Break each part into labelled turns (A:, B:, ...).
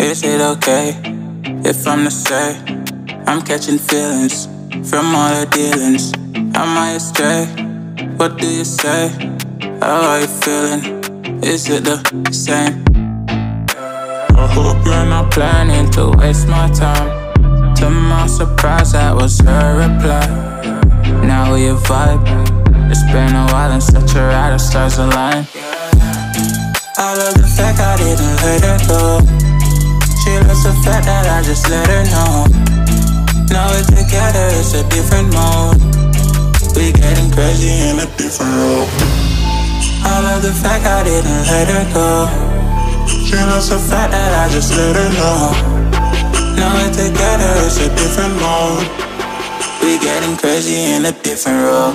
A: Is it okay if I'm to say I'm catching feelings from all the dealings? Am I astray? What do you say? How are you feeling? Is it the same? I hope you're not planning to waste my time. To my surprise, that was her reply. Now we vibe. It's been a while and such a ride, the stars align. I love the fact I didn't let her go. She loves the fact that I just let her know. Now we're together, it's a different mode. We getting crazy in a different role. I love the fact I didn't let her go. She loves the fact that I just let her know. Now we're together, it's a different mode. We getting crazy in a different role.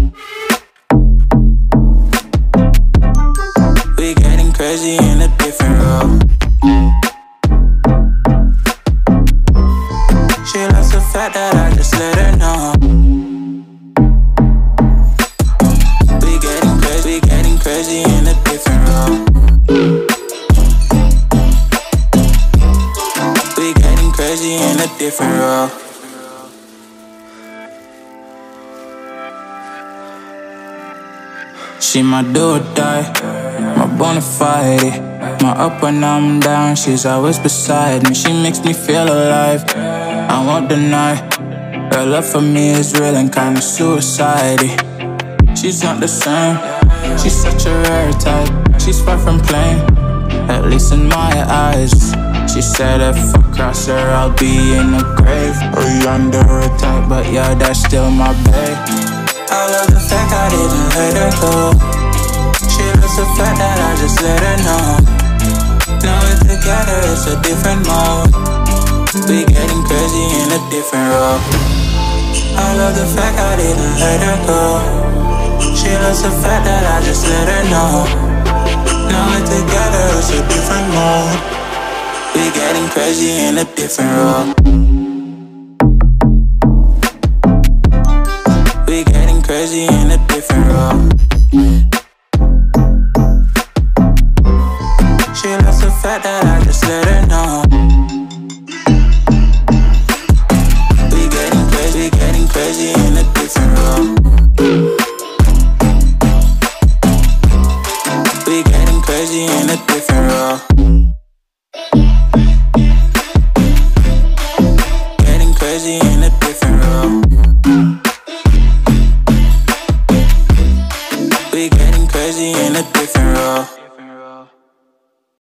A: We getting crazy in a different role. She loves the fact that I just let her know. We getting crazy in a different role. We getting crazy in a different role. She my do or die, my bonafide. My up when I'm down, she's always beside me. She makes me feel alive, I won't deny. Her love for me is real and kinda suicide-y. She's not the same, she's such a rare type. She's far from plain, at least in my eyes. She said if I cross her, I'll be in the grave or under her type, but yeah, that's still my babe. I love the fact I didn't let her go. She loves the fact that I just let her know. Now we're together, it's a different mode. We getting crazy in a different role. I love the fact I didn't let her go. She loves the fact that I just let her know. Now we're together, it's a different mode. We getting crazy in a different role. We getting crazy in a different role. She loves the fact that I just let her know. We getting crazy in a different role. We getting crazy in a different role.